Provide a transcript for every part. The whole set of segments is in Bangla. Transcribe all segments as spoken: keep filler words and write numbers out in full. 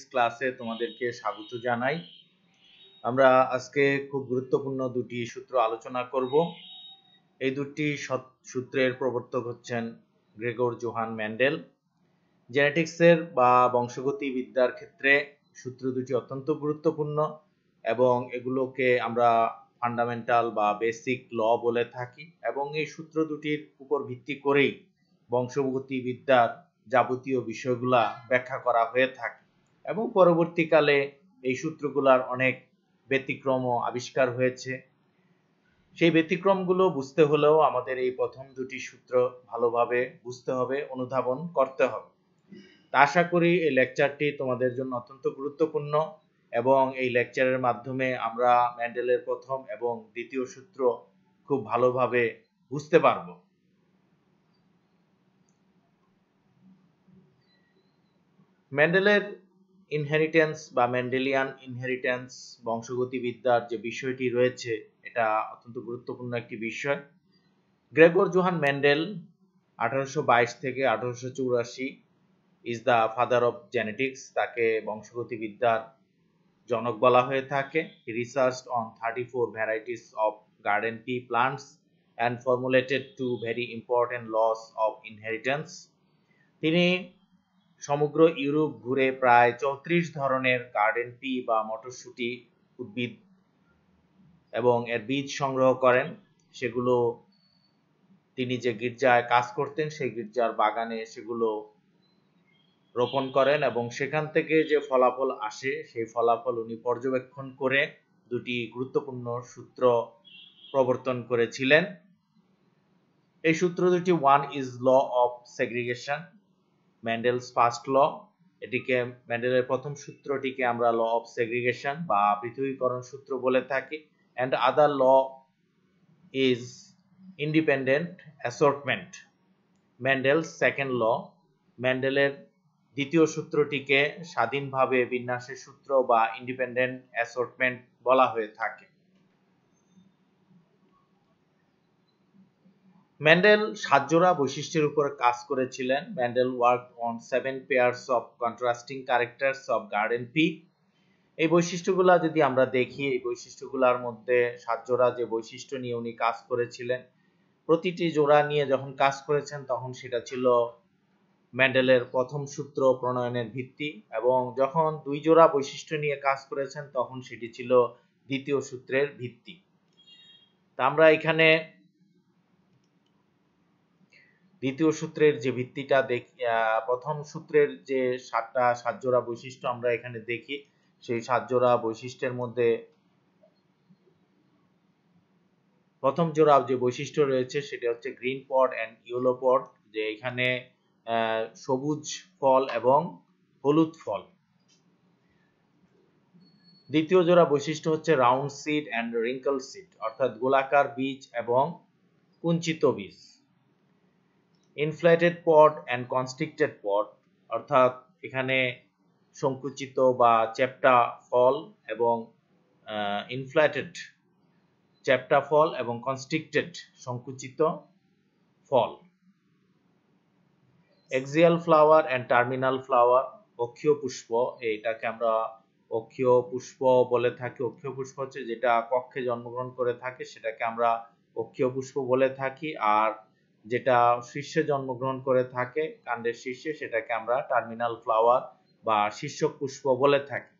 ক্লাসে তোমাদেরকে স্বাগত জানাই। আমরা আজকে খুব গুরুত্বপূর্ণ দুটি সূত্র আলোচনা করব। এই দুটি সূত্রের প্রবর্তক হচ্ছেন গ্রেগর জোহান মেন্ডেল। জেনেটিক্সের বা বংশগতি বিদ্যার ক্ষেত্রে সূত্র দুটি অত্যন্ত গুরুত্বপূর্ণ এবং এগুলোকে আমরা ফান্ডামেন্টাল বা বেসিক ল বলে থাকি, এবং এই সূত্র দুটির উপর ভিত্তি করেই বংশগতি বিদ্যার যাবতীয় বিষয়গুলা ব্যাখ্যা করা হয়ে থাকে, এবং পরবর্তীকালে এই সূত্রগুলার অনেক ব্যতিক্রম আবিষ্কার হয়েছে। সেই ব্যতিক্রমগুলো বুঝতে হলেও আমাদের এই প্রথম দুটি সূত্র ভালোভাবে বুঝতে হবে, অনুধাবন করতে হবে। আশা করি এই লেকচারটি তোমাদের জন্য অত্যন্ত গুরুত্বপূর্ণ এবং এই লেকচারের মাধ্যমে আমরা মেন্ডেলের প্রথম এবং দ্বিতীয় সূত্র খুব ভালোভাবে বুঝতে পারব। মেন্ডেলের ইনহেরিটেন্স বা মেন্ডেলিয়ান ইনহেরিটেন্স বংশগতি বিদ্যার যে বিষয়টি রয়েছে, এটা অত্যন্ত গুরুত্বপূর্ণ একটি বিষয়। গ্রেগর জোহান মেন্ডেল আঠারোশো বাইশ থেকে আঠারোশো চৌরাশি is the father of genetics. তাকে বংশগতি বিদ্যার জনক বলা হয়ে থাকে। He researched on thirty four varieties of garden pea plants and formulated two very important laws of inheritance. তিনি সমগ্র ইউরোপ ঘুরে প্রায় চৌত্রিশ ধরনের গার্ডেন পি বা মটরশুঁটি উদ্ভিদ এবং এর বীজ সংগ্রহ করেন। সেগুলো তিনি যে গির্জায় কাজ করতেন সেই গির্জার বাগানে সেগুলো রোপণ করেন, এবং সেখান থেকে যে ফলাফল আসে সেই ফলাফল উনি পর্যবেক্ষণ করে দুটি গুরুত্বপূর্ণ সূত্র প্রবর্তন করেছিলেন। এই সূত্র দুটি, one is law of segregation, Mendel's first law. এটিকে মেন্ডেলের প্রথম সূত্রটিকে আমরা ল অফ সেগ্রিগেশন বা পৃথকীকরণ সূত্র বলে থাকি। And other law is independent assortment, Mendel's second law. মেন্ডেলের দ্বিতীয় সূত্রটিকে স্বাধীনভাবে বিন্যাসের সূত্র বা ইন্ডিপেন্ডেন্ট অ্যাসর্টমেন্ট বলা হয়ে থাকে। মেন্ডেল সাত জোড়া বৈশিষ্ট্যের উপর কাজ করেছিলেন। Mendel worked on seven pairs of contrasting characters of garden pea. এই বৈশিষ্ট্যগুলা যদি আমরা দেখি, এই বৈশিষ্ট্যগুলোর মধ্যে সাত জোড়া যে বৈশিষ্ট্য নিয়ে উনি কাজ করেছিলেন, প্রতিটি জোড়া নিয়ে যখন কাজ করেছেন তখন সেটা ছিল মেন্ডেলের প্রথম সূত্র প্রণয়নের ভিত্তি, এবং যখন দুই জোড়া বৈশিষ্ট্য নিয়ে কাজ করেছেন তখন সেটি ছিল দ্বিতীয় সূত্রের ভিত্তি। তা আমরা এখানে দ্বিতীয় সূত্রের যে ভিত্তিটা দেখি, প্রথম সূত্রের যে সাতটা সাত জোড়া বৈশিষ্ট্য আমরা এখানে দেখি, সেই সাত জোড়া বৈশিষ্ট্যের মধ্যে প্রথম জোড়া যে বৈশিষ্ট্য রয়েছে সেটা হচ্ছে green pod and yellow pod, যে এখানে সবুজ ফল এবং হলুদ ফল। দ্বিতীয় জোড়া বৈশিষ্ট্য হচ্ছে round seed and wrinkle seed, অর্থাৎ গোলাকার বীজ এবং কুঞ্চিত বীজ। Inflated pod and constricted pod, অর্থাৎ এখানে সংকুচিত বা চ্যাপ্টা ফল এবং ইনফ্লেটেড চ্যাপ্টা ফল এবং কনস্ট্রিক্টেড সংকুচিত ফল। Axial flower and terminal flower, অক্ষীয় পুষ্প, এইটাকে আমরা অক্ষীয় পুষ্প বলে থাকি। অক্ষীয় পুষ্প হচ্ছে যেটা কক্ষে জন্মগ্রহণ করে থাকে সেটাকে আমরা অক্ষীয় পুষ্প বলে থাকি, আর যেটা শীর্ষে জন্মগ্রহণ করে থাকে কাণ্ডের শীর্ষে সেটাকে আমরা টার্মিনাল ফ্লাওয়ার বা শীর্ষক পুষ্প বলে থাকি।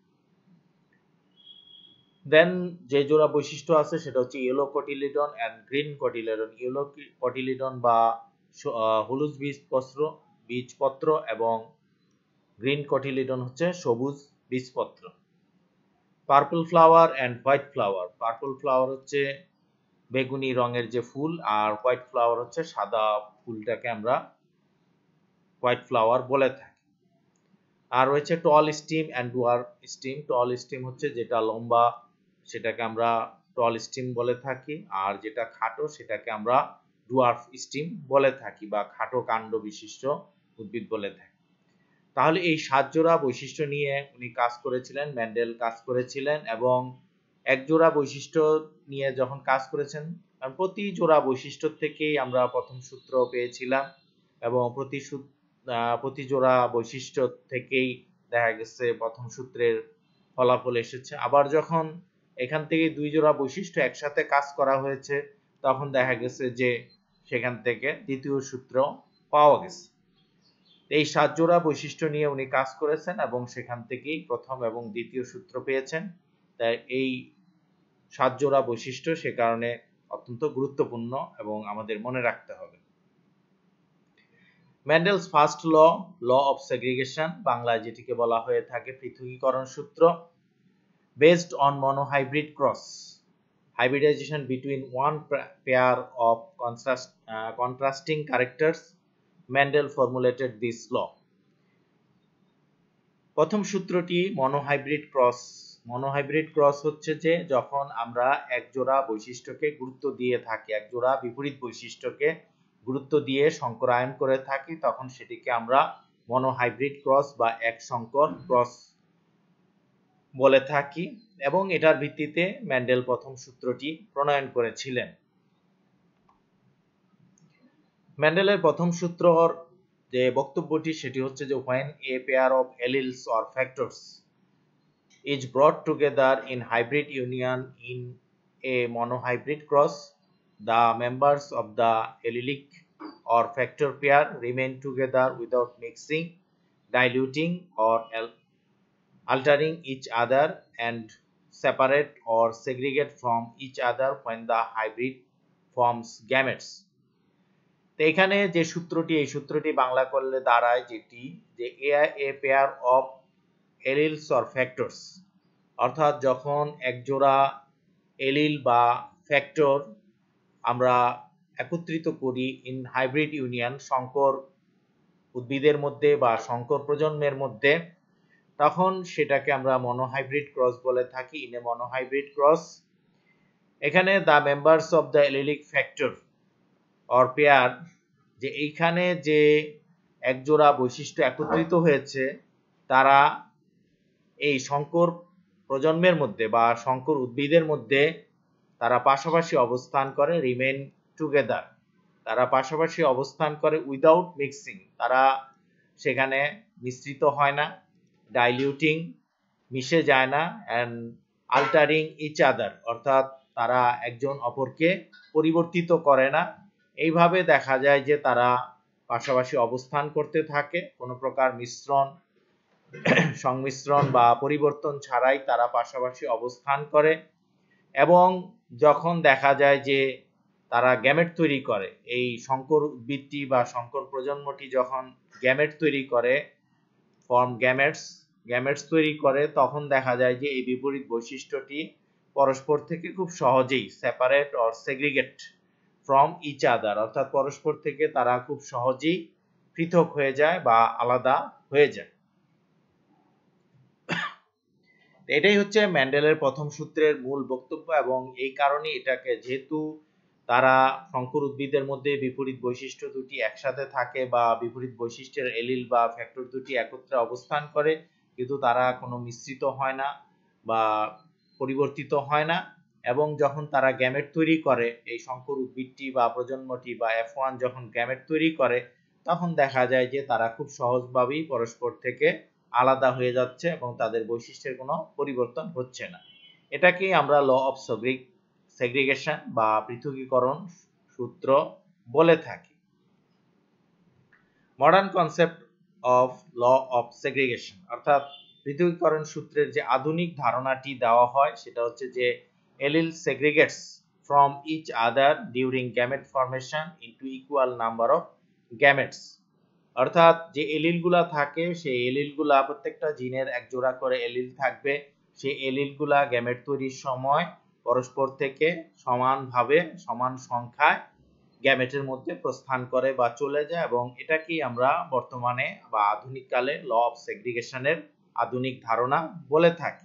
দেন যে জোড়া বৈশিষ্ট্য আছে সেটা হচ্ছে yellow cotyledon and green cotyledon. Yellow cotyledon বা হলুদ বীজপত্র বীজপত্র এবং গ্রিন কটিলিডন হচ্ছে সবুজ বীজপত্র। Purple flower and white flower, purple flower হচ্ছে বেগুনি রঙের যে ফুল, আর হোয়াইট ফ্লাওয়ার হচ্ছে সাদা ফুলটাকে আমরা হোয়াইট ফ্লাওয়ার বলে থাকি। আর রয়েছে tall stem and dwarf stem. Tall stem হচ্ছে যেটা লম্বা সেটাকে আমরা টল স্টিম বলে থাকি, আর যেটা খাটো সেটাকে আমরা ডুয়ার্ফ স্টিম বলে থাকি বা খাটো কাণ্ড বিশিষ্ট উদ্ভিদ বলে থাকি। তাহলে এই সাত জোড়া বৈশিষ্ট্য নিয়ে উনি কাজ করেছিলেন, মেন্ডেল কাজ করেছিলেন, এবং এক জোড়া বৈশিষ্ট্য নিয়ে যখন কাজ করেছেন, প্রতি জোড়া বৈশিষ্ট্য থেকেই আমরা প্রথম সূত্র পেয়েছিলাম, এবং প্রতি প্রতি জোড়া বৈশিষ্ট্য থেকেই দেখা গেছে প্রথম সূত্রের ফলাফল এসেছে। আবার যখন এখান থেকে দুই জোড়া বৈশিষ্ট্য একসাথে কাজ করা হয়েছে তখন দেখা গেছে যে সেখান থেকে দ্বিতীয় সূত্র পাওয়া গেছে। এই সাত জোড়া বৈশিষ্ট্য নিয়ে উনি কাজ করেছেন এবং সেখান থেকেই প্রথম এবং দ্বিতীয় সূত্র পেয়েছেন। তাই এই সাত জোড়া বৈশিষ্ট্য সে কারণে অত্যন্ত গুরুত্বপূর্ণ এবং আমাদের মনে রাখতে হবে। Mendel's first law, law of segregation, বাংলায় যেটিকে বলা হয়ে থাকে পৃথকীকরণ সূত্র। Based on monohybrid cross, hybridization between one pair of contrast, uh, contrasting characters, Mendel formulated this law. প্রথম সূত্রটি মনোহাইব্রিড ক্রস। মনোহাইব্রিড ক্রস হচ্ছে যে যখন আমরা এক জোড়া বৈশিষ্ট্যকে গুরুত্ব দিয়ে থাকি, এক জোড়া বিপরীত বৈশিষ্ট্যকে গুরুত্ব দিয়ে সংকরায়ন করে থাকি, তখন সেটিকে আমরা মনোহাইব্রিড ক্রস বা এক সংকর ক্রস বলে থাকি এবং এটার ভিত্তিতে মেন্ডেল প্রথম সূত্রটি প্রণয়ন করেছিলেন। মেন্ডেলের প্রথম সূত্রর যে বক্তব্যটি সেটি হচ্ছে যে when a pair of alleles or factors is brought together in hybrid union in a monohybrid cross, the members of the allelic or factor pair remain together without mixing, diluting or altering each other and separate or segregate from each other when the hybrid forms gametes. তো এখানে যে সূত্রটি, এই সূত্রটি বাংলা করলে দাঁড়ায় যেটি যে a pair of alleles or factors, অর্থাৎ যখন এক জোড়া এলিল বা ফ্যাক্টর আমরা একত্রিত করি ইন হাইব্রিড ইউনিয়ন, সংকর উদ্ভিদের মধ্যে বা সংকর প্রজন্মের মধ্যে, তখন সেটাকে আমরা মনোহাইব্রিড ক্রস বলে থাকি। ইন এ মনোহাইব্রিড ক্রস, এখানে the members of the allelic factor or pair, যে এইখানে যে একজোড়া বৈশিষ্ট্য একত্রিত হয়েছে তারা এই সংকর প্রজন্মের মধ্যে বা সংকর উদ্ভিদের মধ্যে তারা পাশাপাশি অবস্থান করে, রিমেন টুগেদার, তারা পাশাপাশি অবস্থান করে, উইদাউট মিক্সিং, তারা সেখানে মিশ্রিত হয় না, ডাইলিউটিং মিশে যায় না, অ্যান্ড আল্টারিং ইচ আদার, অর্থাৎ তারা একজন অপরকে পরিবর্তিত করে না। এইভাবে দেখা যায় যে তারা পাশাপাশি অবস্থান করতে থাকে, কোনো প্রকার মিশ্রণ সংমিশ্রণ বা পরিবর্তন ছাড়াই তারা পাশাপাশি অবস্থান করে। এবং যখন দেখা যায় যে তারা গ্যামেট তৈরি করে, এই সংকর উদ্ভিদটি বা সংকর প্রজন্মটি যখন গ্যামেট তৈরি করে, ফর্ম গ্যামেটস, গ্যামেটস তৈরি করে, তখন দেখা যায় যে এই বিপরীত বৈশিষ্ট্যটি পরস্পর থেকে খুব সহজেই separate or segregate from each other, অর্থাৎ পরস্পর থেকে তারা খুব সহজেই পৃথক হয়ে যায় বা আলাদা হয়ে যায়। এটাই হচ্ছে মেন্ডেলের প্রথম সূত্রের মূল বক্তব্য এবং এই কারণে এটাকে, যেহেতু তারা সংকর উদ্ভিদের মধ্যে বিপরীত বৈশিষ্ট্য দুটি একসাথে থাকে বা বিপরীত বৈশিষ্ট্যের এলিল বা ফ্যাক্টর দুটি একত্রে অবস্থান করে, কিন্তু তারা কোনো মিশ্রিত হয় না বা পরিবর্তিত হয় না, এবং যখন তারা গ্যামেট তৈরি করে, এই সংকর উদ্ভিদটি বা প্রজন্মটি বা এফ ওয়ান যখন গ্যামেট তৈরি করে, তখন দেখা যায় যে তারা খুব সহজভাবেই পরস্পর থেকে আলাদা হয়ে যাচ্ছে এবং তাদের বৈশিষ্ট্যের কোনো পরিবর্তন হচ্ছে না। এটাকেই আমরা ল অফ সেগ্রিগেশন বা পৃথকীকরণ সূত্র বলে থাকি। Modern concept of law of segregation, অর্থাৎ পৃথকীকরণ সূত্রের যে আধুনিক ধারণাটি দেওয়া হয় সেটা হচ্ছে যে allele segregates from each other during gamete formation into equal number of gametes, অর্থাৎ যে এলিলগুলা থাকে সেই এলিলগুলা, প্রত্যেকটা জিনের এক জোড়া করে এলিল থাকবে, সেই এলিলগুলা গ্যামেট তৈরির সময় পরস্পর থেকে সমানভাবে সমান সংখ্যায় গ্যামেটের মধ্যে প্রস্থান করে বা চলে যায়, এবং এটাকেই আমরা বর্তমানে বা আধুনিক কালে ল অফ সেগ্রিগেশনের আধুনিক ধারণা বলে থাকি।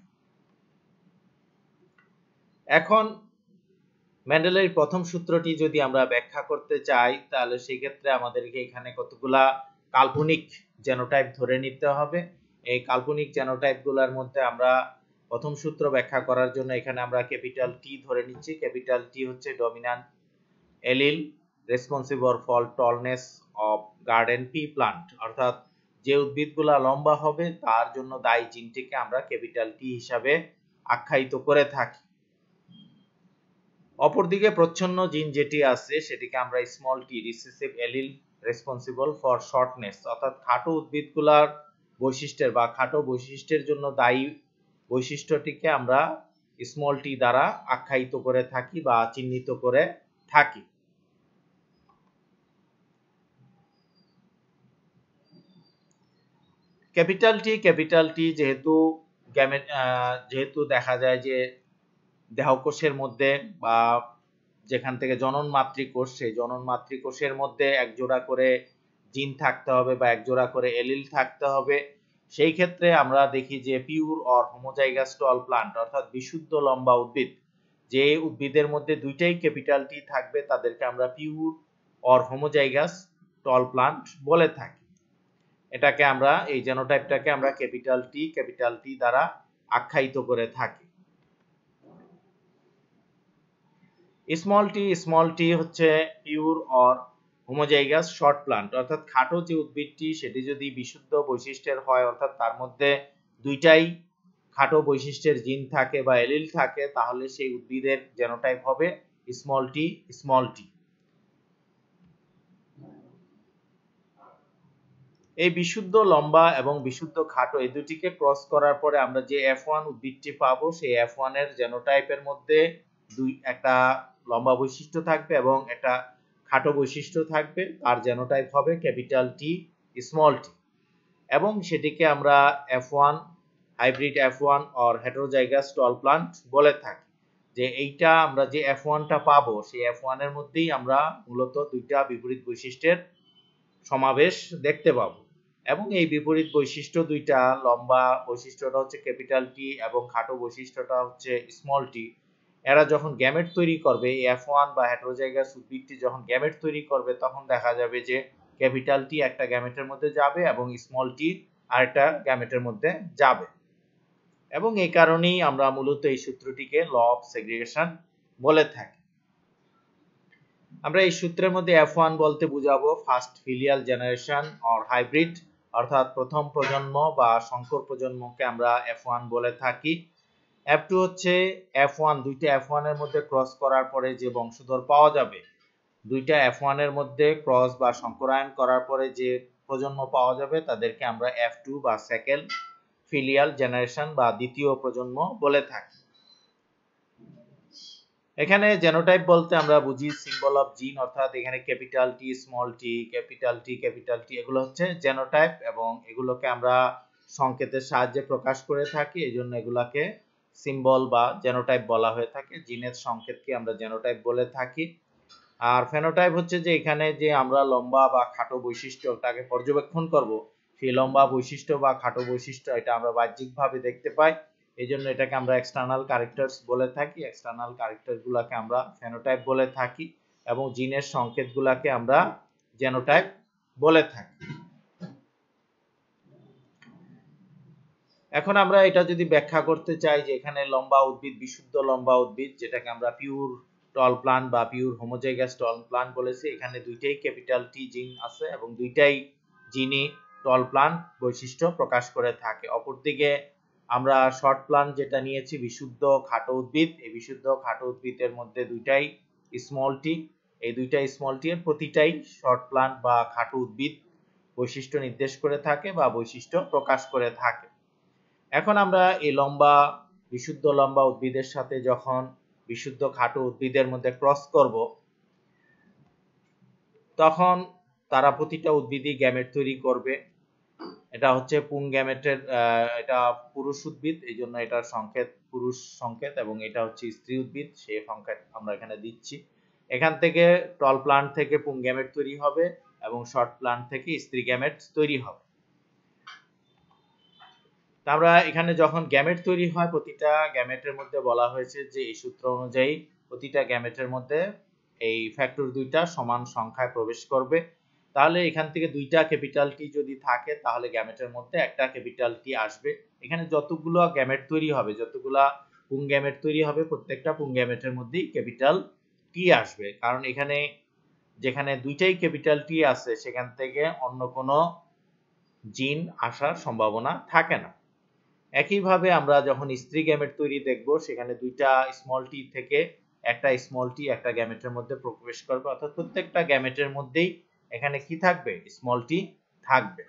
এখন মেন্ডেলের প্রথম সূত্রটি যদি আমরা ব্যাখ্যা করতে চাই তাহলে সেই ক্ষেত্রে আমাদেরকে এখানে কতগুলা কাল্পনিক জেনোটাইপ ধরে নিতে হবে। এই কাল্পনিক জেনোটাইপগুলোর মধ্যে আমরা প্রথম সূত্র ব্যাখ্যা করার জন্য এখানে আমরা ক্যাপিটাল টি ধরে নিচ্ছি। ক্যাপিটাল টি হচ্ছে dominant allele responsible for tallness of garden pea plant, অর্থাৎ যে উদ্ভিদগুলা লম্বা হবে তার জন্য দায়ী জিনটিকে আমরা ক্যাপিটাল টি হিসাবে আখ্যায়িত করে থাকি। অপরদিকে প্রচ্ছন্ন জিন যেটি আছে সেটিকে আমরা small T recessive allele responsible for shortness, অর্থাৎ খাটো উদ্ভিদগুলার বৈশিষ্ট্যের বা খাটো বৈশিষ্ট্যের জন্য দায়ী বৈশিষ্ট্যটিকে আমরা স্মল টি দ্বারা আখ্যায়িত করে থাকি বা চিহ্নিত করে থাকি। ক্যাপিটাল টি ক্যাপিটাল টি যেহেতু গ্যামেট যেহেতু দেখা যায় যে দেহকোষের মধ্যে বা যেখান থেকে জনন মাতৃকোষ, সেই জনন মাতৃকোষের মধ্যে এক জোড়া করে জিন থাকতে হবে বা এক জোড়া করে এলিল থাকতে হবে। সেই ক্ষেত্রে আমরা দেখি যে pure or homozygous tall plant, অর্থাৎ বিশুদ্ধ লম্বা উদ্ভিদ, যে উদ্ভিদের মধ্যে দুইটাই ক্যাপিটাল টি থাকবে তাদেরকে আমরা pure or homozygous tall plant বলে থাকি। এটাকে আমরা এই জেনোটাইপটাকে আমরা ক্যাপিটাল টি ক্যাপিটাল টি দ্বারা আখ্যায়িত করে থাকি। স্মল টি স্মল টি হচ্ছে pure or homozygous short plant, অর্থাৎ খাটো যে উদ্ভিদটি সেটি যদি বিশুদ্ধ বৈশিষ্ট্যের হয়, অর্থাৎ তার মধ্যে দুইটাই খাটো বৈশিষ্ট্যের জিন থাকে বা এলিল থাকে, তাহলে সেই উদ্ভিদের জেনোটাইপ হবে স্মল টি স্মল টি। এই বিশুদ্ধ লম্বা এবং বিশুদ্ধ খাটো এই দুটিকে ক্রস করার পরে আমরা যে এফ ওয়ান উদ্ভিদটি পাবো, সেই এফ ওয়ান এর জেনোটাইপের মধ্যে দুই একটা লম্বা বৈশিষ্ট্য থাকবে এবং একটা খাটো বৈশিষ্ট্য থাকবে, তার জেনোটাইপ হবে ক্যাপিটাল টি স্মল টি, এবং সেটিকে আমরা F one hybrid F one or heterozygous tall plant বলে থাকি। যে এইটা আমরা যে এফ ওয়ান টা পাবো সেই এফ ওয়ান এর মধ্যেই আমরা মূলত দুইটা বিপরীত বৈশিষ্ট্যের সমাবেশ দেখতে পাবো, এবং এই বিপরীত বৈশিষ্ট্য দুইটা, লম্বা বৈশিষ্ট্যটা হচ্ছে ক্যাপিটাল টি এবং খাটো বৈশিষ্ট্যটা হচ্ছে স্মল টি, এরা যখন গ্যামেট তৈরি করবে, এফ ওয়ান বা হেটেরোজাইগাস উদ্ভিদটি যখন গ্যামেট তৈরি করবে তখন দেখা যাবে যে ক্যাপিটাল টি একটা গ্যামেটের মধ্যে যাবে এবং স্মল টি আরেকটা গ্যামেটের মধ্যে যাবে, এবং এই কারণেই আমরা মূলত এই সূত্রটিকে ল অফ সেগ্রিগেশন বলে থাকি। আমরা এই সূত্রের মধ্যে এফ ওয়ান বলতে বুঝাবো first filial generation or hybrid, অর্থাৎ প্রথম প্রজন্ম বা সংকর প্রজন্মকে আমরা এফ ওয়ান বলে থাকি। এফ টু হচ্ছে এফ ওয়ান, দুইটা এফ ওয়ান এর মধ্যে ক্রস করার পরে যে বংশধর পাওয়া যাবে, দুইটা এফ ওয়ান এর মধ্যে ক্রস বা সংকরায়ন করার পরে যে প্রজন্ম পাওয়া যাবে তাদেরকে আমরা এফ টু বা সেকেন্ড ফিলিয়াল জেনারেশন বা দ্বিতীয় প্রজন্ম বলে থাকি। এখানে জেনোটাইপ বলতে আমরা বুঝি সিম্বল অফ জিন, অর্থাৎ এখানে capital T small T capital T capital T এগুলো হচ্ছে জেনোটাইপ, এবং এগুলোকে আমরা সংকেতের সাহায্যে প্রকাশ করে থাকি, এজন্য এগুলাকে সিম্বল বা জেনোটাইপ বলা হয়ে থাকে। জিনের সংকেতকে আমরা জেনোটাইপ বলে থাকি। আর ফেনোটাইপ হচ্ছে যে এখানে যে আমরা লম্বা বা খাটো বৈশিষ্ট্যটাকে পর্যবেক্ষণ করব, সেই লম্বা বৈশিষ্ট্য বা খাটো বৈশিষ্ট্য এটা আমরা বাহ্যিকভাবে দেখতে পাই, এই জন্য এটাকে আমরা এক্সটার্নাল ক্যারেক্টারস বলে থাকি। এক্সটার্নাল ক্যারেক্টার গুলাকে আমরা ফেনোটাইপ বলে থাকি এবং জিনের সংকেত গুলাকে আমরা জেনোটাইপ বলে থাকি। এখন আমরা এটা যদি ব্যাখ্যা করতে চাই যে এখানে লম্বা উদ্ভিদ, বিশুদ্ধ লম্বা উদ্ভিদ যেটাকে আমরা পিওর টল প্লান্ট বা পিওর হোমোজাইগাস টল প্লান্ট বলেছি, এখানে দুইটাই ক্যাপিটাল টি জিন আছে এবং দুইটাই জিনই টল প্লান্ট বৈশিষ্ট্য প্রকাশ করে থাকে। অপরদিকে আমরা শর্ট প্লান্ট যেটা নিয়েছি বিশুদ্ধ খাটো উদ্ভিদ, এই বিশুদ্ধ খাটো উদ্ভিদের মধ্যে দুইটাই স্মল টি, এই দুইটা স্মল টি এর প্রতিটাই শর্ট প্লান্ট বা খাটো উদ্ভিদ বৈশিষ্ট্য নির্দেশ করে থাকে বা বৈশিষ্ট্য প্রকাশ করে থাকে। এখন আমরা এই লম্বা বিশুদ্ধ লম্বা উদ্ভিদের সাথে যখন বিশুদ্ধ খাটো উদ্ভিদের মধ্যে ক্রস করব, তখন তারা প্রতিটা উদ্ভিদই গ্যামেট তৈরি করবে। এটা হচ্ছে পুং গ্যামেটের, এটা পুরুষ উদ্ভিদ, এই জন্য এটার সংকেত পুরুষ সংকেত, এবং এটা হচ্ছে স্ত্রী উদ্ভিদ, সেই সংকেত আমরা এখানে দিচ্ছি। এখান থেকে টল প্লান্ট থেকে পুং গ্যামেট তৈরি হবে এবং শর্ট প্লান্ট থেকে স্ত্রী গ্যামেট তৈরি হবে। আমরা এখানে যখন গ্যামেট তৈরি হয়, প্রতিটা গ্যামেটের মধ্যে বলা হয়েছে যে এই সূত্র অনুযায়ী প্রতিটা গ্যামেটের মধ্যে এই ফ্যাক্টর দুইটা সমান সংখ্যায় প্রবেশ করবে। তাহলে এখান থেকে দুইটা ক্যাপিটাল টি যদি থাকে তাহলে গ্যামেটের মধ্যে একটা ক্যাপিটাল টি আসবে। এখানে যতগুলো গ্যামেট তৈরি হবে, যতগুলা পুং গ্যামেট তৈরি হবে, প্রত্যেকটা পুং গ্যামেটের মধ্যেই ক্যাপিটাল টি আসবে, কারণ এখানে যেখানে দুইটাই ক্যাপিটাল টি আছে সেখান থেকে অন্য কোনো জিন আসার সম্ভাবনা থাকে না। একইভাবে আমরা যখন স্ত্রী গ্যামেট তৈরি দেখব, সেখানে দুইটা স্মল টি থেকে একটা স্মল টি একটা গ্যামেটের মধ্যে প্রবেশ করবে, অর্থাৎ প্রত্যেকটা গ্যামেটের মধ্যেই এখানে কি থাকবে? স্মল টি থাকবে।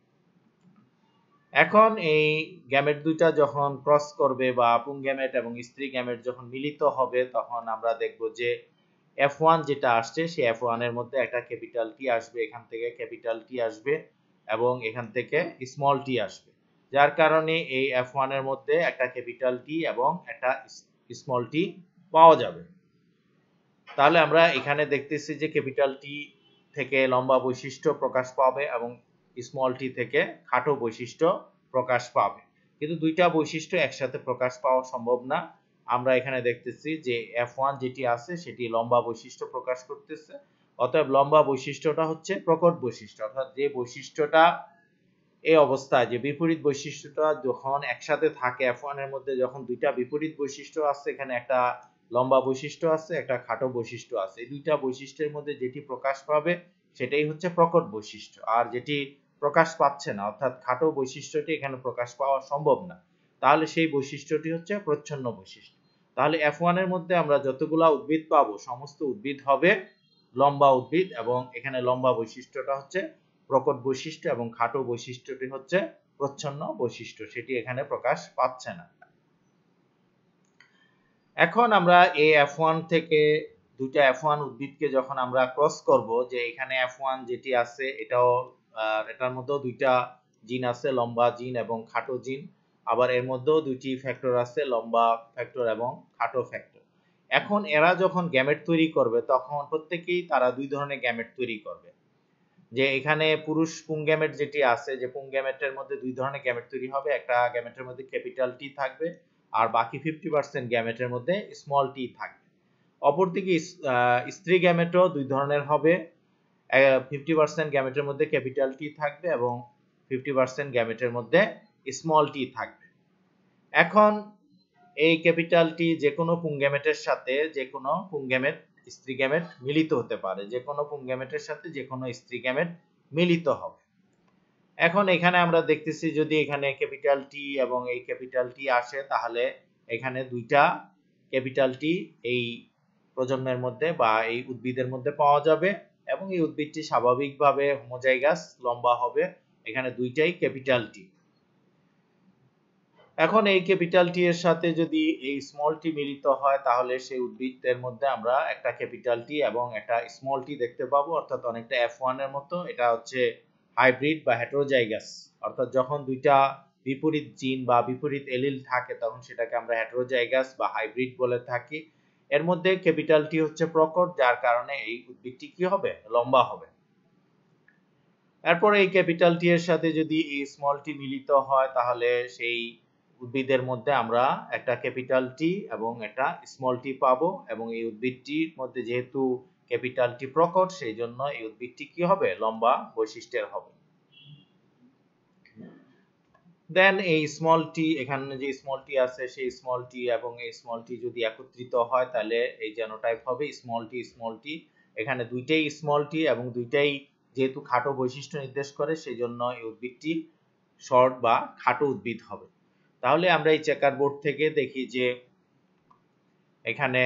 এখন এই গ্যামেট দুইটা যখন ক্রস করবে বা পুং গ্যামেট এবং স্ত্রী গ্যামেট যখন মিলিত হবে, তখন আমরা দেখব যে এফ ওয়ান যেটা আসছে সেই এফ ওয়ান এর মধ্যে একটা ক্যাপিটাল টি আসবে, এখান থেকে ক্যাপিটাল টি আসবে এবং এখান থেকে স্মল টি আসবে, যার কারণে এই এফ ওয়ান এর মধ্যে একটা ক্যাপিটাল টি এবং একটা স্মল টি পাওয়া যাবে। তাহলে আমরা এখানে দেখতেছি যে ক্যাপিটাল টি থেকে লম্বা বৈশিষ্ট্য প্রকাশ পাবে এবং স্মল টি থেকে খাটো বৈশিষ্ট্য প্রকাশ পাবে, কিন্তু দুইটা বৈশিষ্ট্য একসাথে প্রকাশ পাওয়া সম্ভব না। আমরা এখানে দেখতেছি যে এফ ওয়ান যেটি আছে সেটি লম্বা বৈশিষ্ট্য প্রকাশ করতেছে, অতএব লম্বা বৈশিষ্ট্যটা হচ্ছে প্রকট বৈশিষ্ট্য, অর্থাৎ যে বৈশিষ্ট্যটা এই অবস্থায় যে বিপরীত বৈশিষ্ট্যটা যখন একসাথে থাকে, এফ ওয়ান এর মধ্যে যখন দুইটা বিপরীত বৈশিষ্ট্য আছে, এখানে একটা লম্বা বৈশিষ্ট্য আছে, একটা খাটো বৈশিষ্ট্য আছে, এই দুইটা বৈশিষ্ট্যের মধ্যে যেটি প্রকাশ পাবে সেটাই হচ্ছে প্রকট বৈশিষ্ট্য, আর যেটি প্রকাশ পাচ্ছে না অর্থাৎ খাটো বৈশিষ্ট্যটি এখানে প্রকাশ পাওয়া সম্ভব না, তাহলে সেই বৈশিষ্ট্যটি হচ্ছে প্রচ্ছন্ন বৈশিষ্ট্য। তাহলে এফ ওয়ান এর মধ্যে আমরা যতগুলা উদ্ভিদ পাবো সমস্ত উদ্ভিদ হবে লম্বা উদ্ভিদ, এবং এখানে লম্বা বৈশিষ্ট্যটা হচ্ছে প্রকট বৈশিষ্ট্য এবং খাটো বৈশিষ্ট্যটি হচ্ছে প্রচ্ছন্ন বৈশিষ্ট্য, সেটি এখানে প্রকাশ পাচ্ছে না। এখন আমরা এই এফ ওয়ান থেকে দুইটা এফ ওয়ান উদ্ভিদকে যখন আমরা ক্রস করব, যে এখানে এফ ওয়ান যেটি আছে এটাও এটার মধ্যেও দুইটা জিন আছে, লম্বা জিন এবং খাটো জিন, আবার এর মধ্যেও দুইটি ফ্যাক্টর আছে, লম্বা ফ্যাক্টর এবং খাটো ফ্যাক্টর। এখন এরা যখন গ্যামেট তৈরি করবে তখন প্রত্যেকেই তারা দুই ধরনের গ্যামেট তৈরি করবে, যে এখানে পুরুষ পুং গ্যামেট যেটি আছে, যে পুং গ্যামেটের মধ্যে দুই ধরনের গ্যামেট তৈরি হবে, একটা গ্যামেটের মধ্যে ক্যাপিটাল টি থাকবে আর বাকি ফিফটি পার্সেন্ট গ্যামেটের মধ্যে স্মল টি থাকবে। অপরদিকে স্ত্রী গ্যামেটও দুই ধরনের হবে, ফিফটি পার্সেন্ট গ্যামেটের মধ্যে ক্যাপিটাল টি থাকবে এবং ফিফটি পার্সেন্ট গ্যামেটের মধ্যে স্মল টি থাকবে। এখন এই ক্যাপিটাল টি যে কোনো পুং গ্যামেটের সাথে যে কোনো পুং গ্যামেট স্ত্রী গ্যামেট মিলিত হতে পারে, যে কোনো পুং গ্যামেটের সাথে যে কোনো স্ত্রী গ্যামেট মিলিত হবে। এখন এখানে আমরা দেখতেছি যদি এখানে ক্যাপিটাল টি এবং এই ক্যাপিটাল টি আসে, তাহলে এখানে দুইটা ক্যাপিটাল টি এই প্রজন্মের মধ্যে বা এই উদ্ভিদের মধ্যে পাওয়া যাবে এবং এই উদ্ভিদটি স্বাভাবিকভাবে হোমোজাইগাস লম্বা হবে, এখানে দুইটাই ক্যাপিটাল টি। এখন এই ক্যাপিটাল টি এর সাথে যদি এই স্মল টি মিলিত হয়, তাহলে সেই উদ্ভিদের মধ্যে আমরা একটা ক্যাপিটাল টি এবং একটা স্মল টি দেখতে পাবো, অর্থাৎ অনেকটা এফ ওয়ান এর মতো। এটা হচ্ছে হাইব্রিড বা হেটেরোজাইগাস, অর্থাৎ যখন দুইটা বিপরীত জিন বা বিপরীত এলিল থাকে তখন সেটাকে আমরা হেটেরোজাইগাস বা হাইব্রিড বলে থাকি। এর মধ্যে ক্যাপিটাল টি হচ্ছে প্রকট, যার কারণে এই উদ্ভিদটি কি হবে? লম্বা হবে। এরপর এই ক্যাপিটাল টি এর সাথে যদি এই স্মল টি মিলিত হয়, তাহলে সেই উদ্ভিদের মধ্যে আমরা একটা ক্যাপিটাল টি এবং একটা স্মল টি পাবো, এবং এই উদ্ভিদটির মধ্যে যেহেতু ক্যাপিটাল টি প্রকট, সেই জন্য এই উদ্ভিদটি কি হবে? লম্বা বৈশিষ্ট্যের হবে। দেন এই স্মল টি, এখানে যে স্মল টি আছে সেই স্মল টি এবং এই স্মল টি যদি একত্রিত হয়, তাহলে এই জেনোটাইপ হবে স্মল টি স্মল টি। এখানে দুইটাই স্মল টি এবং দুইটাই যেহেতু খাটো বৈশিষ্ট্য নির্দেশ করে, সেই জন্য এই উদ্ভিদটি শর্ট বা খাটো উদ্ভিদ হবে। তাহলে আমরা এই চেকার বোর্ড থেকে দেখি যে এখানে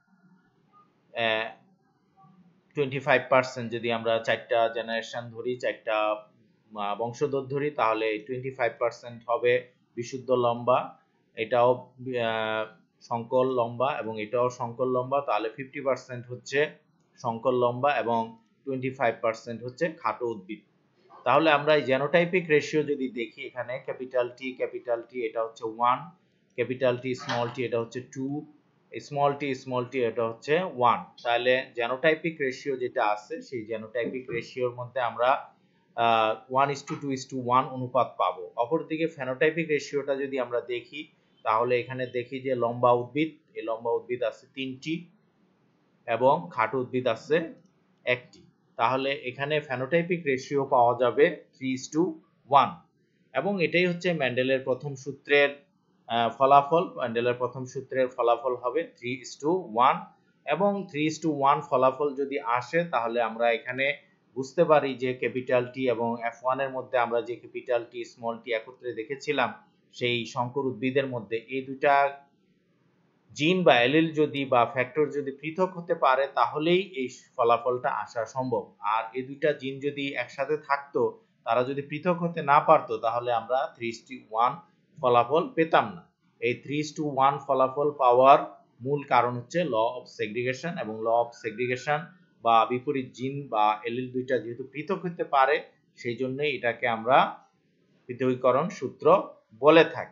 টোয়েন্টি ফাইভ পার্সেন্ট যদি আমরা চারটা জেনারেশন ধরি, চারটা বংশধর ধরি, তাহলে টোয়েন্টি ফাইভ পার্সেন্ট হবে বিশুদ্ধ লম্বা, এটাও সংকর লম্বা এবং এটাও সংকর লম্বা, তাহলে ফিফটি পার্সেন্ট হচ্ছে সংকর লম্বা এবং টোয়েন্টি ফাইভ পার্সেন্ট হচ্ছে খাটো উদ্ভিদ। তাহলে আমরা এই জেনোটাইপিক রেশিও যদি দেখি, এখানে ক্যাপিটাল টি ক্যাপিটাল টি এটা হচ্ছে one, capital T small T এটা হচ্ছে two, small T small T এটা হচ্ছে ওয়ান। তাহলে জেনোটাইপিক রেশিও যেটা আছে সেই জেনোটাইপিক রেশিওর মধ্যে আমরা one is to two is to one অনুপাত পাবো। অপরদিকে ফেনোটাইপিক রেশিওটা যদি আমরা দেখি, তাহলে এখানে দেখি যে লম্বা উদ্ভিদ, এই লম্বা উদ্ভিদ আছে তিনটি এবং খাটো উদ্ভিদ আছে একটি, তাহলে এখানে ফেনোটাইপিক রেশিও পাওয়া যাবে থ্রি ইস টু ওয়ান, এবং এটাই হচ্ছে মেন্ডেলের প্রথম সূত্রের ফলাফল। মেন্ডেলের প্রথম সূত্রের ফলাফল হবে থ্রি ইস টু ওয়ান, এবং থ্রি ইস টু ওয়ান ফলাফল যদি আসে, তাহলে আমরা এখানে বুঝতে পারি যে ক্যাপিটাল টি এবং এফ ওয়ান এর মধ্যে আমরা যে ক্যাপিটাল টি স্মল টি একত্রে দেখেছিলাম সেই সংকর উদ্ভিদের মধ্যে এই দুইটা জিন বা অ্যালিল যদি বা ফ্যাক্টর যদি পৃথক হতে পারে তাহলেই এই ফলাফলটা আসা সম্ভব। আর এই দুইটা জিন যদি একসাথে থাকতো, তারা যদি পৃথক হতে না পারতো, তাহলে আমরা থ্রি ইস টু ওয়ান ফলাফল পেতাম না। এই থ্রি ইস টু ওয়ান ফলাফল পাওয়ার মূল কারণ হচ্ছে ল অফ সেগ্রিগেশন, এবং ল অফ সেগ্রিগেশন বা বিপরীত জিন বা এলিল দুইটা যেহেতু পৃথক হতে পারে, সেই জন্যই এটাকে আমরা পৃথকীকরণ সূত্র বলে থাকি।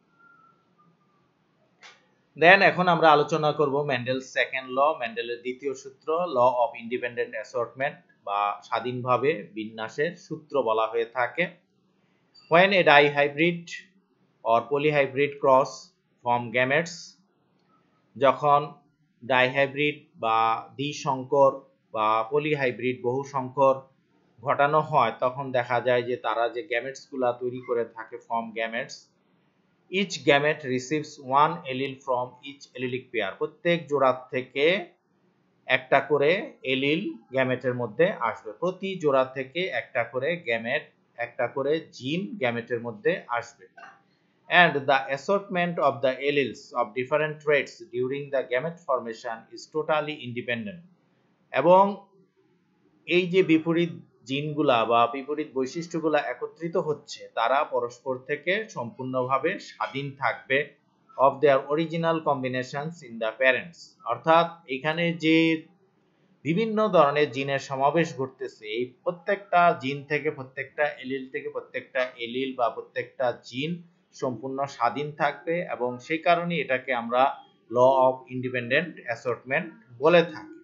দেন এখন আমরা আলোচনা করব মেন্ডেল সেকেন্ড ল, মেন্ডেলের দ্বিতীয় সূত্র, ল অফ ইন্ডিপেন্ডেন্ট অ্যাসর্টমেন্ট বা স্বাধীনভাবে বিন্যাসের সূত্র বলা হয়ে থাকে। When a dihybrid or polyhybrid cross form gametes, যখন ডাইহাইব্রিড বা দ্বিসংকর বা পলিহাইব্রিড বহু সংকর ঘটানো হয়, তখন দেখা যায় যে তারা যে গ্যামেটস গুলা তৈরি করে থাকে form gametes, each gamete receives one allele from each allelic pair, প্রত্যেক জোড়া থেকে একটা করে এলিল গ্যামেটের মধ্যে আসবে, প্রতি জোড়া থেকে একটা করে গ্যামেট একটা করে জিন গ্যামেটের মধ্যে আসবে। And the assortment of the alleles of different traits during the gamete formation is totally independent, এবং এই যে বিপরীত জিনগুলা বা বিপরীত বৈশিষ্ট্যগুলা একত্রিত হচ্ছে, তারা পরস্পর থেকে সম্পূর্ণভাবে স্বাধীন থাকবে of their original combinations in the parents, অর্থাৎ এখানে যে বিভিন্ন ধরনের জিনের সমাবেশ ঘটতেছে, এই প্রত্যেকটা জিন থেকে প্রত্যেকটা এলিল থেকে প্রত্যেকটা এলিল বা প্রত্যেকটা জিন সম্পূর্ণ স্বাধীন থাকবে, এবং সেই কারণে এটাকে আমরা ল অফ ইন্ডিপেন্ডেন্ট অ্যাসর্টমেন্ট বলে থাকি।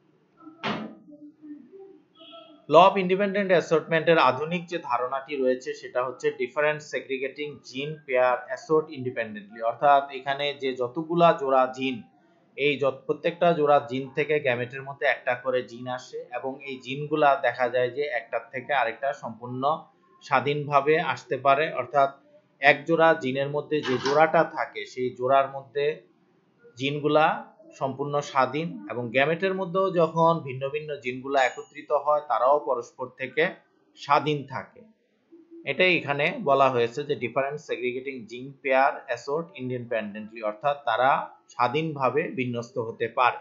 ল অফ ইন্ডিপেন্ডেন্ট অ্যাসর্টমেন্টের আধুনিক যে ধারণাটি রয়েছে সেটা হচ্ছে ডিফারেন্ট সেগ্রিগেটিং জিন পেয়ার অ্যাসর্ট ইন্ডিপেন্ডেন্টলি, অর্থাৎ এখানে যে যতগুলা জোড়া জিন, এই প্রত্যেকটা জোড়া জিন থেকে গ্যামেটের মধ্যে একটা করে জিন আসে, এবং এই জিনগুলা দেখা যায় যে একটার থেকে আরেকটা সম্পূর্ণ স্বাধীনভাবে আসতে পারে, অর্থাৎ এক জোড়া জিনের মধ্যে যে জোড়াটা থাকে সেই জোড়ার মধ্যে জিনগুলা সম্পূর্ণ স্বাধীন, এবং গ্যামেটের মধ্যেও যখন ভিন্ন ভিন্ন জিনগুলা একত্রিত হয় তারাও পরস্পর থেকে স্বাধীন থাকে। এটাই এখানে বলা হয়েছে যে ডিফারেন্ট সেগ্রিগেটিং জিন পেয়ার অ্যাসর্ট ইন্ডিপেন্ডেন্টলি, অর্থাৎ তারা স্বাধীনভাবে বিন্যস্ত হতে পারে।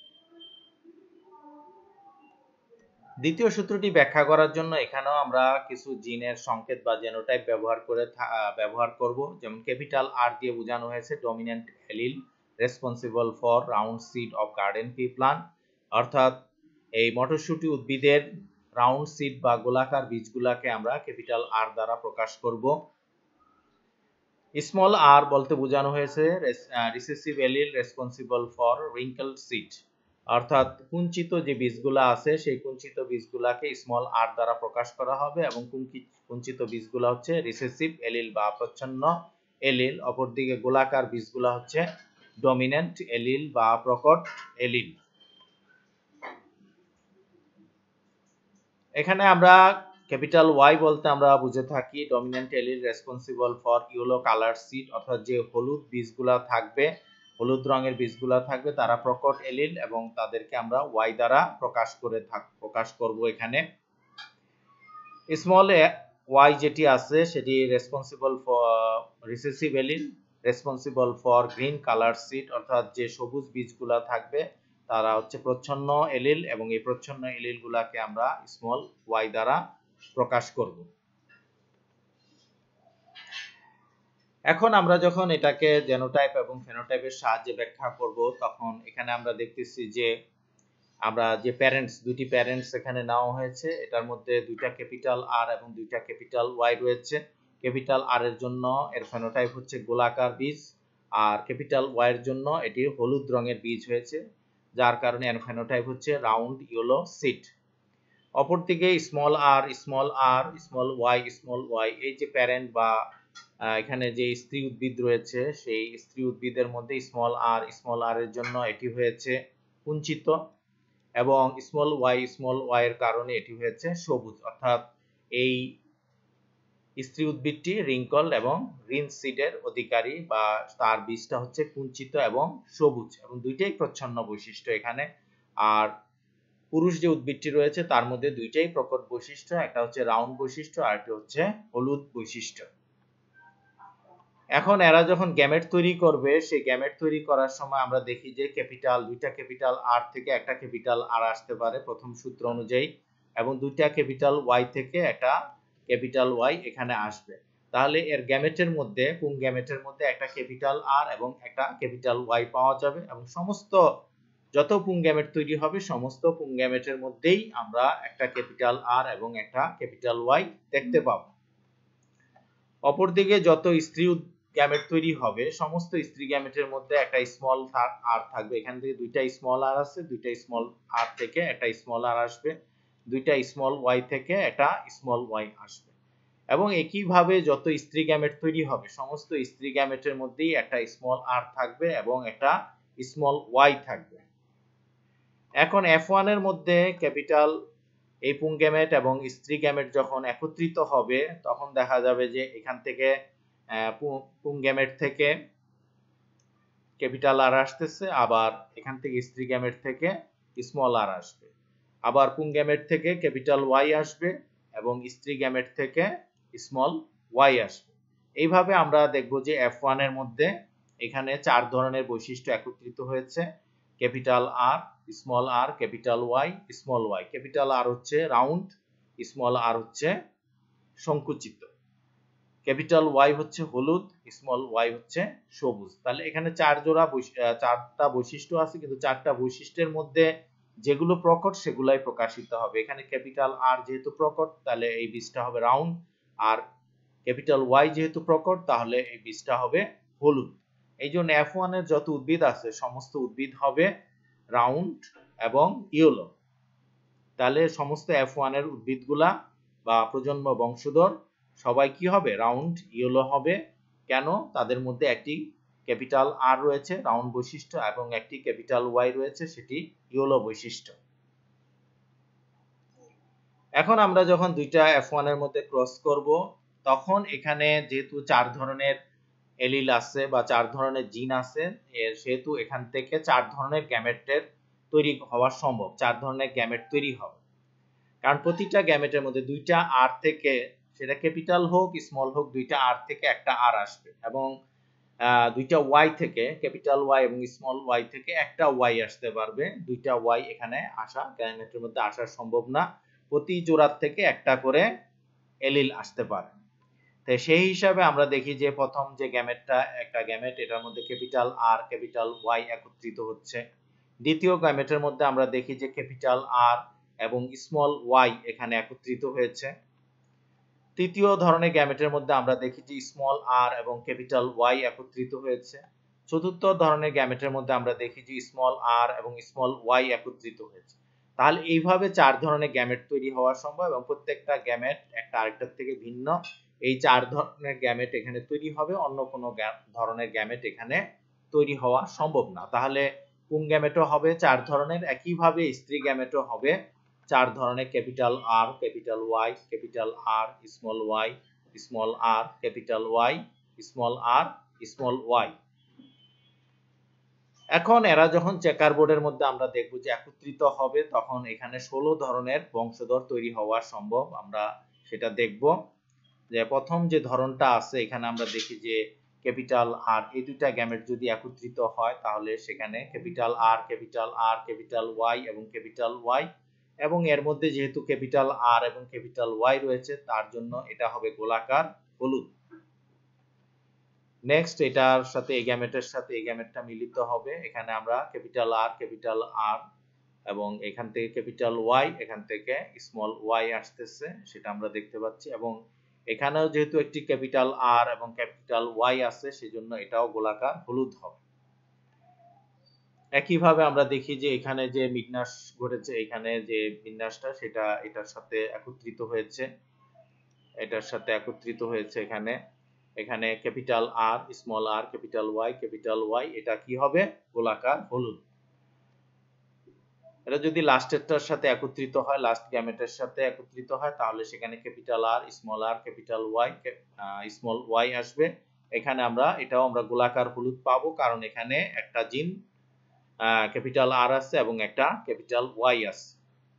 দ্বিতীয় সূত্রটি ব্যাখ্যা করার জন্য এখানেও আমরা কিছু জিনের সংকেত বা জেনোটাইপ ব্যবহার করে ব্যবহার করব, যেমন ক্যাপিটাল আর দিয়ে বোঝানো হয়েছে dominant allele responsible for round seed of garden pea plant, অর্থাৎ এই মটরশুঁটি উদ্ভিদের রাউন্ড সিড বা গোলাকার বীজগুলাকে আমরা ক্যাপিটাল আর দ্বারা প্রকাশ করব। স্মল আর বলতে বোঝানো হয়েছে recessive allele responsible for wrinkle seed, অর্থাৎ কুঞ্চিত যে বীজগুলা আছে সেই কুঞ্চিত বীজগুলাকে স্মল আর দ্বারা প্রকাশ করা হবে, এবং কুঞ্চিত বীজগুলা হচ্ছে রিসেসিভ এলিল বা প্রচ্ছন্ন এলিল, অপরদিকে গোলাকার বীজগুলা হচ্ছে ডমিন্যান্ট এলিল বা প্রকট এলিল। এখানে আমরা ক্যাপিটাল ওয়াই বলতে আমরা বুঝে থাকি dominant allele responsible for yellow colour seed, অর্থাৎ যে হলুদ বীজগুলা থাকবে, হলুদ রঙের বীজগুলা থাকবে তারা প্রকট এলিল, এবং তাদেরকে আমরা ওয়াই দ্বারা প্রকাশ করে থাক প্রকাশ করব। এখানে স্মল ওয়াই যেটি আছে সেটি responsible for recessive allele responsible for green colour seed, অর্থাৎ যে সবুজ বীজগুলা থাকবে তারা হচ্ছে প্রচ্ছন্ন এলিল, এবং এই প্রচ্ছন্ন এলিল গুলাকে আমরা স্মল ওয়াই দ্বারা প্রকাশ করব। এখন আমরা যখন এটাকে জেনোটাইপ এবং ফেনোটাইপের সাহায্যে ব্যাখ্যা করব, তখন এখানে আমরা দেখতেছি যে আমরা যে প্যারেন্টস, দুটি প্যারেন্টস এখানে নেওয়া হয়েছে, এটার মধ্যে দুইটা ক্যাপিটাল আর এবং দুইটা ক্যাপিটাল ওয়াই রয়েছে। ক্যাপিটাল আর এর জন্য এর ফেনোটাইপ হচ্ছে গোলাকার বীজ, আর ক্যাপিটাল ওয়াই এর জন্য এটি হলুদ রঙের বীজ হয়েছে, যার কারণে এর ফেনোটাইপ হচ্ছে রাউন্ড ইয়েলো সিড। অপরদিকে small R small R small Y small Y, এই যে প্যারেন্ট বা এখানে যে স্ত্রী উদ্ভিদ রয়েছে, সেই স্ত্রী উদ্ভিদের মধ্যে স্মল আর স্মল আর এর জন্য এটি হয়েছে কুঞ্চিত, এবং স্মল ওয়াই স্মল ওয়াই এর কারণে এটি হয়েছে সবুজ, অর্থাৎ এই স্ত্রী উদ্ভিদটি রিঙ্কল এবং গ্রিন সিডের অধিকারী, বা তার বীজটা হচ্ছে কুঞ্চিত এবং সবুজ, এবং দুইটাই প্রচ্ছন্ন বৈশিষ্ট্য এখানে। আর পুরুষ যে উদ্ভিদটি রয়েছে তার মধ্যে দুইটাই প্রকট বৈশিষ্ট্য, একটা হচ্ছে রাউন্ড বৈশিষ্ট্য আর একটা হচ্ছে হলুদ বৈশিষ্ট্য। এখন এরা যখন গ্যামেট তৈরি করবে, সেই গ্যামেট তৈরি করার সময় আমরা দেখি যে ক্যাপিটাল দুইটা ক্যাপিটাল আর থেকে একটা ক্যাপিটাল আর আসতে পারে প্রথম সূত্র অনুযায়ী, এবং দুইটা ক্যাপিটাল ওয়াই থেকে একটা ক্যাপিটাল ওয়াই এখানে আসবে। তাহলে এর গ্যামেটের মধ্যে পুং গ্যামেটের মধ্যে একটা ক্যাপিটাল আর এবং একটা ক্যাপিটাল ওয়াই পাওয়া যাবে, এবং সমস্ত যত পুং গ্যামেট তৈরি হবে সমস্ত পুং গ্যামেটের মধ্যেই আমরা একটা ক্যাপিটাল আর এবং একটা ক্যাপিটাল ওয়াই দেখতে পাবো। অপরদিকে যত স্ত্রী গ্যামেট তৈরি হবে সমস্ত স্ত্রী গ্যামেটের মধ্যে একটা স্মল আর থাকবে। এখান থেকে দুইটা স্মল আর আছে, দুইটা স্মল আর থেকে একটা স্মল আর আসবে, দুইটা স্মল ওয়াই থেকে একটা স্মল ওয়াই আসবে, এবং একইভাবে যত স্ত্রী গ্যামেট তৈরি হবে সমস্ত স্ত্রী গ্যামেটের মধ্যেই একটা স্মল আর থাকবে এবং একটা স্মল ওয়াই থাকবে। এখন এফ ওয়ান এর মধ্যে ক্যাপিটাল এই পুং গ্যামেট এবং স্ত্রী গ্যামেট যখন একত্রিত হবে তখন দেখা যাবে যে এখান থেকে পুং গ্যামেট থেকে ক্যাপিটাল আর আসতেছে, আবার এখান থেকে স্ত্রী গ্যামেট থেকে স্মল আর আসবে, আবার পুং গ্যামেট থেকে ক্যাপিটাল ওয়াই আসবে এবং স্ত্রী গ্যামেট থেকে স্মল ওয়াই আসবে। এইভাবে আমরা দেখব যে এফ ওয়ান এর মধ্যে এখানে চার ধরনের বৈশিষ্ট্য একত্রিত হয়েছে, capital R, small R, capital Y, small Y. Capital R হচ্ছে রাউন্ড, স্মল আর হচ্ছে সংকুচিত, ক্যাপিটাল ওয়াই হচ্ছে হলুদ, স্মল ওয়াই হচ্ছে সবুজ। তাহলে এখানে চার জোড়া চারটা বৈশিষ্ট্য আছে, কিন্তু চারটা বৈশিষ্ট্যের মধ্যে যেগুলো প্রকট সেগুলাই প্রকাশিত হবে। এখানে ক্যাপিটাল আর যেহেতু প্রকট তাহলে এই বীজটা হবে রাউন্ড, আর ক্যাপিটাল ওয়াই যেহেতু প্রকট তাহলে এই বীজটা হবে হলুদ। এই জন্য এফ ওয়ান এর যত উদ্ভিদ আছে সমস্ত উদ্ভিদ হবে রাউন্ড এবং ইয়েলো। তাহলে সমস্ত এফ ওয়ান এর উদ্ভিদগুলা বা প্রজন্ম বংশধর সবাই কি হবে? রাউন্ড ইয়েলো হবে। কেন? তাদের মধ্যে একটি ক্যাপিটাল আর রয়েছে রাউন্ড বৈশিষ্ট্য এবং একটি ক্যাপিটাল ওয়াই রয়েছে সেটি ইয়েলো বৈশিষ্ট্য। এখন আমরা যখন দুইটা এফ ওয়ান এর মধ্যে ক্রস করব তখন এখানে যেহেতু চার ধরনের এলিল আছে বা চার ধরনের জিন আছে, এর সেহেতু এখান থেকে চার ধরনের গ্যামেটের তৈরি হওয়া সম্ভব, চার ধরনের গ্যামেট তৈরি হবে। কারণ প্রতিটা গ্যামেটের মধ্যে দুইটা আর থেকে, সেটা ক্যাপিটাল হোক স্মল হোক, দুইটা আর থেকে একটা আর আসবে, এবং দুইটা ওয়াই থেকে ক্যাপিটাল ওয়াই এবং স্মল ওয়াই থেকে একটা ওয়াই আসতে পারবে। দুইটা ওয়াই এখানে আসা গ্যামেটের মধ্যে আসা সম্ভব না, প্রতি জোড়ার থেকে একটা করে এলিল আসতে পারে। তাই সেই হিসাবে আমরা দেখি যে প্রথম যে গ্যামেটটা একটা গ্যামেট, এটার মধ্যে ক্যাপিটাল আর ক্যাপিটাল ওয়াই একত্রিত হচ্ছে। দ্বিতীয় গ্যামেটের মধ্যে আমরা দেখি যে ক্যাপিটাল আর এবং স্মল ওয়াই এখানে একত্রিত হয়েছে। তৃতীয় ধরনের গ্যামেটের মধ্যে আমরা দেখি যে স্মল আর এবং ক্যাপিটাল ওয়াই একত্রিত হয়েছে। চতুর্থ ধরনের গ্যামেটের মধ্যে আমরা দেখি যে স্মল আর এবং স্মল ওয়াই একত্রিত হয়েছে। তাহলে এইভাবে চার ধরনের গ্যামেট তৈরি হওয়া সম্ভব, এবং প্রত্যেকটা গ্যামেট একটা আরেকটার থেকে ভিন্ন। এই চার ধরনের গ্যামেট এখানে তৈরি হবে, অন্য কোনো ধরনের গ্যামেট এখানে তৈরি হওয়া সম্ভব না। তাহলে পুং গ্যামেটও হবে চার ধরনের, একইভাবে স্ত্রী গ্যামেটও হবে চার ধরনের, capital R, capital Y, capital R, small Y, small R, capital Y, small R, small Y. এখন এরা যখন চেকার বোর্ডের মধ্যে আমরা দেখব যে একত্রিত হবে তখন এখানে ষোলো ধরনের বংশধর তৈরি হওয়া সম্ভব। আমরা সেটা দেখব যে প্রথম যে ধরনটা আছে এখানে আমরা দেখি যে ক্যাপিটাল আর, এই দুইটা গ্যামেট যদি একত্রিত হয় তাহলে সেখানে capital R, capital R, capital Y এবং ক্যাপিটাল ওয়াই, এবং এর মধ্যে যেহেতু ক্যাপিটাল আর এবং ক্যাপিটাল ওয়াই রয়েছে তার জন্য এটা হবে গোলাকার হলুদ। নেক্সট এটার সাথে এই গ্যামেটের সাথে এই গ্যামেটটা মিলিত হবে, এখানে আমরা ক্যাপিটাল আর, ক্যাপিটাল আর এবং এখান থেকে ক্যাপিটাল ওয়াই, এখান থেকে স্মল ওয়াই আসতেছে সেটা আমরা দেখতে পাচ্ছি, এবং এখানেও যেহেতু একটি ক্যাপিটাল আর এবং ক্যাপিটাল ওয়াই আছে সেজন্য এটাও গোলাকার হলুদ হবে। একইভাবে আমরা দেখি যে এখানে যে বিন্যাস ঘটেছে, এখানে যে বিন্যাসটা সেটা এটার সাথে একত্রিত হয়েছে, এটার সাথে একত্রিত হয়েছে এখানে এখানে capital R, small R, capital Y, capital Y, এটা কি হবে? গোলাকার হলুদ। এটা যদি লাস্টেরটার সাথে একত্রিত হয়, লাস্ট গ্যামেটের সাথে একত্রিত হয় তাহলে সেখানে capital R, small R, capital Y, small Y আসবে। এখানে আমরা এটাও আমরা গোলাকার হলুদ পাবো, কারণ এখানে একটা জিন ক্যাপিটাল আর আছে এবং একটা ক্যাপিটাল ওয়াই আছে।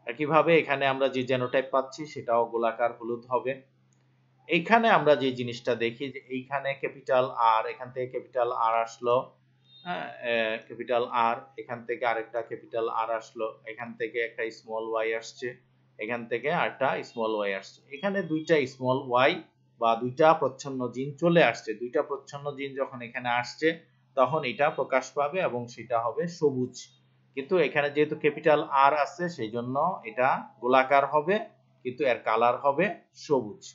একইভাবে এখানে আমরা যে জেনোটাইপ পাচ্ছি সেটাও গোলাকার হলুদ হবে। এইখানে আমরা যে জিনিসটা দেখি যে এইখানে ক্যাপিটাল আর, এখান থেকে ক্যাপিটাল আর আসলো, হ্যাঁ, ক্যাপিটাল আর, এখান থেকে আরেকটা ক্যাপিটাল আর আসলো, এখান থেকে একটা স্মল ওয়াই আসছে, এখান থেকে আরেকটা স্মল ওয়াই আসছে। এখানে দুইটা স্মল ওয়াই বা দুইটা প্রচ্ছন্ন জিন চলে আসছে। দুইটা প্রচ্ছন্ন জিন যখন এখানে আসছে তখন এটা প্রকাশ পাবে এবং সেটা হবে সবুজ। কিন্তু এখানে যেহেতু ক্যাপিটাল আর আছে সেই জন্য এটা গোলাকার হবে, কিন্তু এর কালার হবে সবুজ।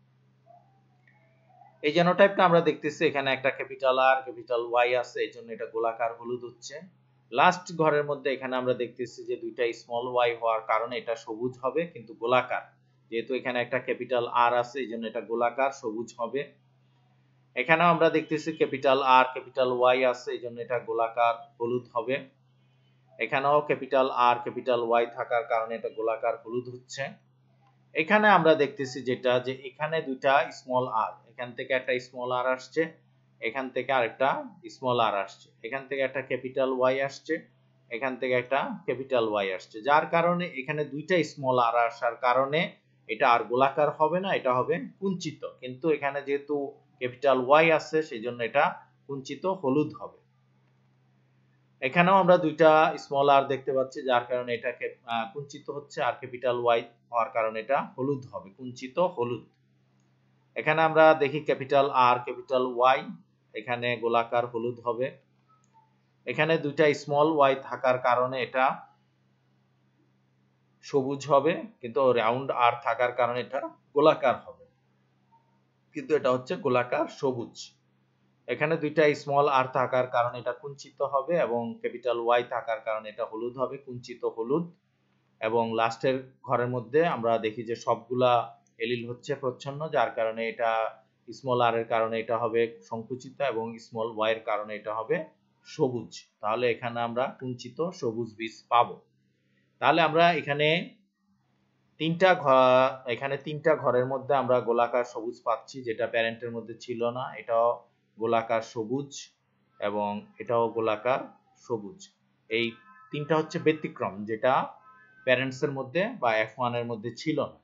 এই জেনোটাইপটা আমরা দেখতেছি এখানে একটা ক্যাপিটাল আর ক্যাপিটাল ওয়াই আছে, এই জন্য এটা গোলাকার হলুদ হচ্ছে। লাস্ট ঘরের মধ্যে এখানে আমরা দেখতেছি যে দুইটা স্মল ওয়াই হওয়ার কারণে এটা সবুজ হবে কিন্তু গোলাকার। যেহেতু এখানে একটা ক্যাপিটাল আর আছে এই জন্য এটা গোলাকার সবুজ হবে। এখানেও আমরা দেখতেছি ক্যাপিটাল আর ক্যাপিটাল ওয়াই আছে এই জন্য এটা গোলাকার হলুদ হবে। এখানেও ক্যাপিটাল আর ক্যাপিটাল ওয়াই থাকার কারণে এটা গোলাকার হলুদ হচ্ছে। এখানে আমরা দেখতেছি যেটা যে এখানে দুইটা স্মল আর, এখান থেকে একটা স্মল আর আসছে, এখান থেকে আরেকটা স্মল আর আসছে, এখান থেকে একটা ক্যাপিটাল ওয়াই আসছে, এখান থেকে একটা ক্যাপিটাল ওয়াই আসছে, যার কারণে এখানে দুইটা স্মল আর আসার কারণে এটা আর গোলাকার হবে না, এটা হবে কুঞ্চিত। কিন্তু এখানে যেহেতু ক্যাপিটাল ওয়াই আছে সেই জন্য এটা কুঞ্চিত হলুদ হবে। এখানেও আমরা দুইটা স্মল আর দেখতে পাচ্ছি যার কারণে এটা কুঞ্চিত হচ্ছে, আর ক্যাপিটাল ওয়াই হওয়ার কারণে এটা হলুদ হবে, কুঞ্চিত হলুদ। এখানে আমরা দেখি ক্যাপিটাল আর ক্যাপিটাল ওয়াই, এখানে গোলাকার হলুদ হবে। এখানে দুইটা স্মল ওয়াই থাকার কারণে এটা সবুজ হবে, কিন্তু রাউন্ড আর থাকার কারণে এটা গোলাকার হবে, কিন্তু এটা হচ্ছে গোলাকার সবুজ। এখানে দুইটা স্মল আর থাকার কারণে এটা কুঞ্চিত হবে এবং ক্যাপিটাল ওয়াই থাকার কারণে এটা হলুদ হবে, কুঞ্চিত হলুদ। এবং লাস্টের ঘরের মধ্যে আমরা দেখি যে সবগুলা এলিল হচ্ছে প্রচ্ছন্ন, যার কারণে এটা স্মল আর এর কারণে এটা হবে সংকুচিত এবং স্মল ওয়াই এর কারণে এটা হবে সবুজ। তাহলে এখানে আমরা কুঞ্চিত সবুজ বীজ পাবো। তাহলে আমরা এখানে তিনটা ঘর, এখানে তিনটা ঘরের মধ্যে আমরা গোলাকার সবুজ পাচ্ছি, যেটা প্যারেন্টের মধ্যে ছিল না। এটাও গোলাকার সবুজ এবং এটাও গোলাকার সবুজ। এই তিনটা হচ্ছে ব্যতিক্রম, যেটা প্যারেন্টস এর মধ্যে বা এফ ওয়ান এর মধ্যে ছিল না।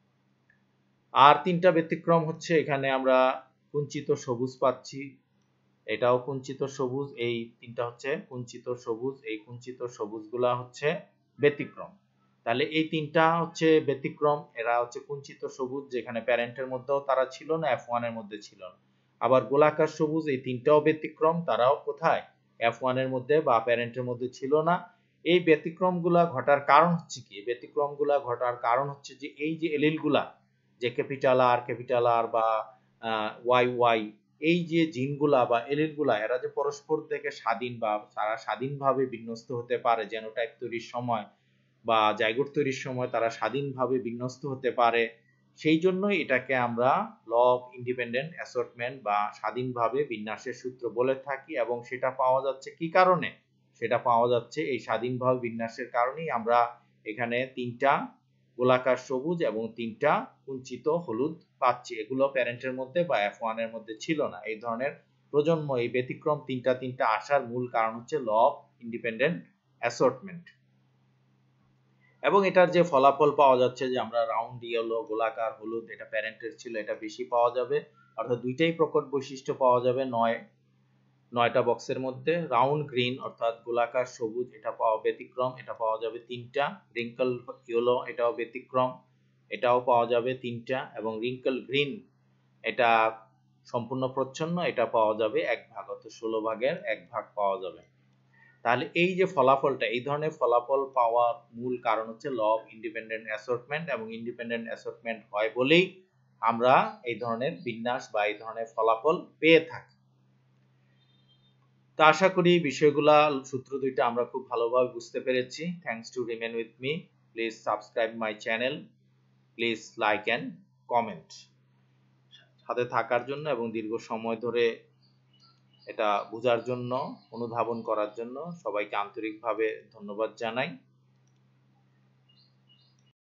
আর তিনটা ব্যতিক্রম হচ্ছে এখানে আমরা কুঞ্চিত সবুজ পাচ্ছি, এটাও কুঞ্চিত সবুজ, এই তিনটা হচ্ছে কুঞ্চিত সবুজ, এই কুঞ্চিত সবুজগুলা হচ্ছে ব্যতিক্রম। তাহলে এই তিনটা হচ্ছে ব্যতিক্রম, এরা হচ্ছে কুঞ্চিত সবুজ, যেখানে প্যারেন্টের মধ্যেও তারা ছিল না, এফ ওয়ান এর মধ্যে ছিল না। আবার গোলাকার সবুজ, এই তিনটাও ব্যতিক্রম, তারাও কোথায় এফ ওয়ান এর মধ্যে বা প্যারেন্টের মধ্যে ছিল না। এই ব্যতিক্রমগুলা ঘটার কারণ হচ্ছে কি? ব্যতিক্রমগুলা ঘটার কারণ হচ্ছে যে এই যে এলিলগুলা, যে ক্যাপিটাল আর ক্যাপিটাল আর বা ওয়াই ওয়াই, এই যে জিনগুলা বা এলিলগুলা, এরা যে পরস্পর থেকে স্বাধীন বা তারা স্বাধীনভাবে বিন্যস্ত হতে পারে জেনোটাইপ তৈরির সময় বা জাইগোট তৈরির সময়, তারা স্বাধীনভাবে বিন্যস্ত হতে পারে, সেই জন্যই এটাকে আমরা ল অফ ইন্ডিপেন্ডেন্ট অ্যাসর্টমেন্ট বা স্বাধীনভাবে বিন্যাসের সূত্র বলে থাকি। এবং সেটা পাওয়া যাচ্ছে কি কারণে? সেটা পাওয়া যাচ্ছে এই স্বাধীনভাবে বিন্যাসের কারণেই আমরা এখানে তিনটা গোলাকার সবুজ এবং তিনটা কুঞ্চিত হলুদ পাচ্ছি। এগুলো প্যারেন্টের মধ্যে বা এফ ওয়ান এর মধ্যে ছিল না। এই ধরনের প্রজন্ম, এই ব্যতিক্রম তিনটা তিনটা আসার মূল কারণ হচ্ছে ল অফ ইন্ডিপেন্ডেন্ট অ্যাসর্টমেন্ট। এবং এটার যে ফলাফল পাওয়া যাচ্ছে যে আমরা রাউন্ড ইয়েলো, গোলাকার হলুদ, এটা প্যারেন্টের ছিল, এটা বেশি পাওয়া যাবে, অর্থাৎ দুইটাই প্রকট বৈশিষ্ট্য পাওয়া যাবে নয় নয়টা বক্সের মধ্যে। রাউন্ড গ্রিন অর্থাৎ গোলাকার সবুজ, এটা পাওয়া ব্যতিক্রম, এটা পাওয়া যাবে তিনটা। রিঙ্কল ইয়েলো, এটাও ব্যতিক্রম, এটাও পাওয়া যাবে তিনটা। এবং রিঙ্কল গ্রিন, এটা সম্পূর্ণ প্রচ্ছন্ন, এটা পাওয়া যাবে এক ভাগ, অর্থাৎ ষোলো ভাগের এক ভাগ পাওয়া যাবে। তাহলে এই যে ফলাফলটা, এই ধরনের ফলাফল পাওয়ার মূল কারণ হচ্ছে ল অফ ইন্ডিপেন্ডেন্ট অ্যাসর্টমেন্ট, এবং ইন্ডিপেন্ডেন্ট অ্যাসর্টমেন্ট হয় বলেই আমরা এই ধরনের বিন্যাস বা এই ধরনের ফলাফল পেয়ে থাকি। তো আশা করি বিষয়গুলা, সূত্র দুইটা আমরা খুব ভালোভাবে বুঝতে পেরেছি। Thanks to remain with me. Please subscribe my channel, please like and comment. সাথে থাকার জন্য এবং দীর্ঘ সময় ধরে এটা বোঝার জন্য, অনুধাবন করার জন্য সবাইকে আন্তরিকভাবে ধন্যবাদ জানাই।